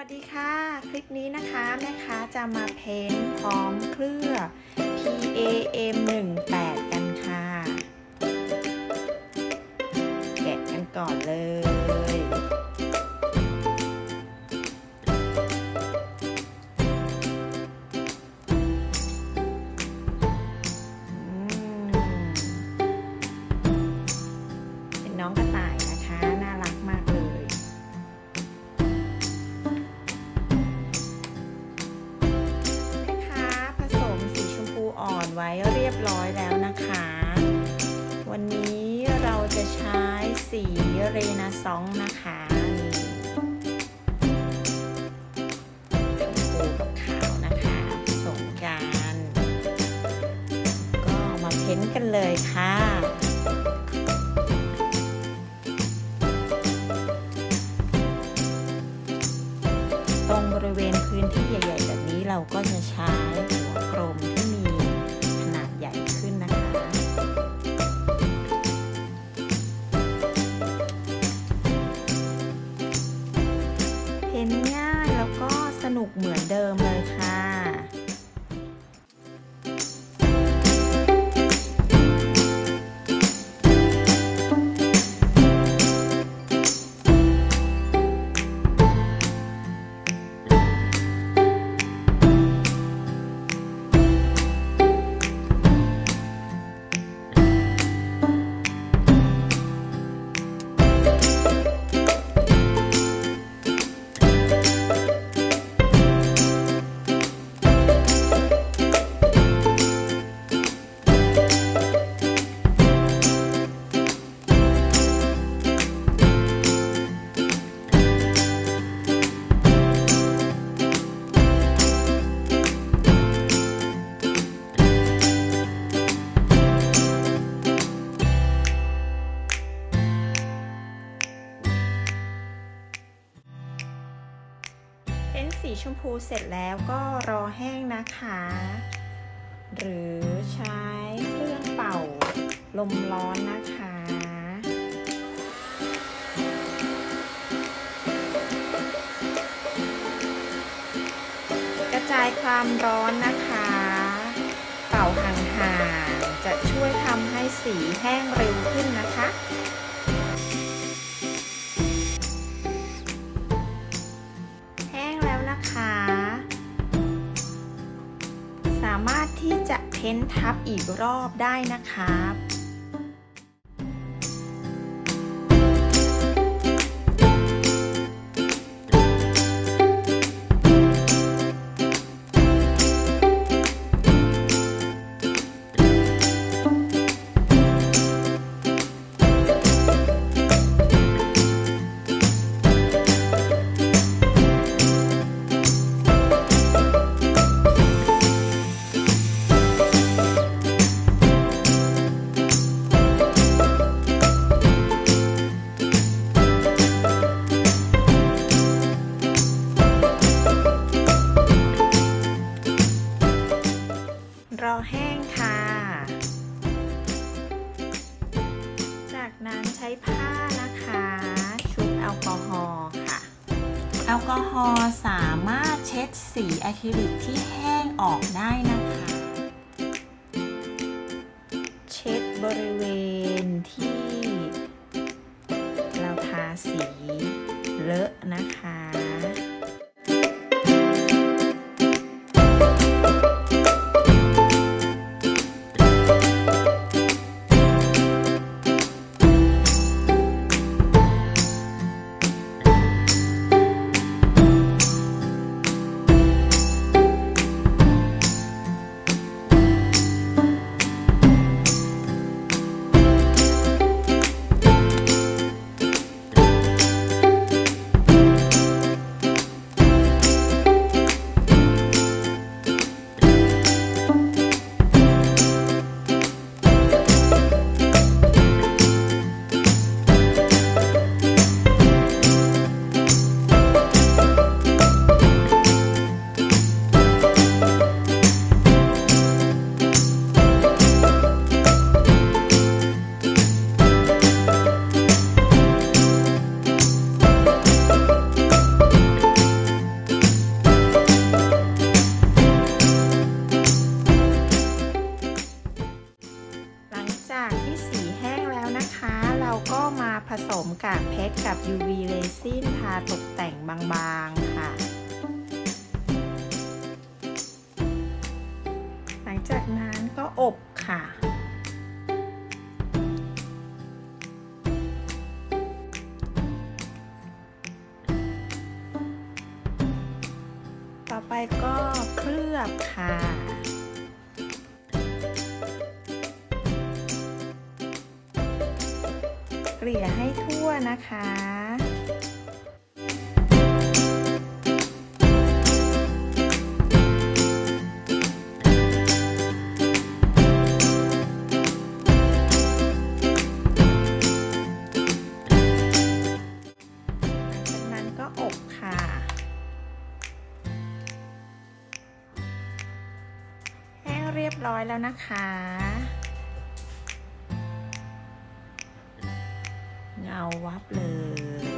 ดีค่ะคลิปนี้นะคะแม่ค้าจะมาเพ้นท์พร้อมเคลือบ PAM18 กันค่ะแกะกันก่อนเลยเป็นน้องกระต่ายนะคะน่ารักมากเลยอ่อนไว้เรียบร้อยแล้วนะคะวันนี้เราจะใช้สีเรนาซองส์นะคะชมพูกับขาวนะคะผสมกันก็มาเพ้นท์กันเลยค่ะตรงบริเวณพื้นที่ใหญ่ๆแบบนี้เราก็จะใช้หัวกลมที่มีขนาดใหญ่ขึ้นนะคะเพ้นท์ง่ายแล้วก็สนุกเหมือนเดิมเลยค่ะเพ้นท์สีชมพูเสร็จแล้วก็รอแห้งนะคะหรือใช้เครื่องเป่าลมร้อนนะคะกระจายความร้อนนะคะเป่าห่างๆจะช่วยทำให้สีแห้งเร็วขึ้นนะคะสามารถที่จะเพ้นท์ทับอีกรอบได้นะคะรอแห้งค่ะจากนั้นใช้ผ้านะคะชุบแอลกอฮอล์ค่ะแอลกอฮอล์สามารถเช็ดสีอะคริลิกที่แห้งออกได้นะคะเช็ดบริเวณที่เราทาสีเลอะนะคะ UV เรซินทาตกแต่งบางๆค่ะหลังจากนั้นก็อบค่ะต่อไปก็เคลือบค่ะเกลี่ยให้ทั่วนะคะก็อบค่ะแห้งเรียบร้อยแล้วนะคะเงาวับเลย